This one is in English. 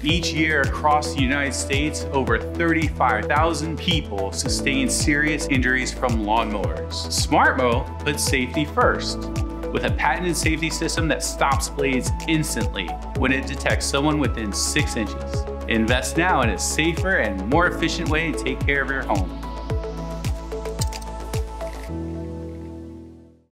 Each year across the United States, over 35,000 people sustain serious injuries from lawnmowers. SmartMow puts safety first, with a patented safety system that stops blades instantly when it detects someone within 6 inches. Invest now in a safer and more efficient way to take care of your home.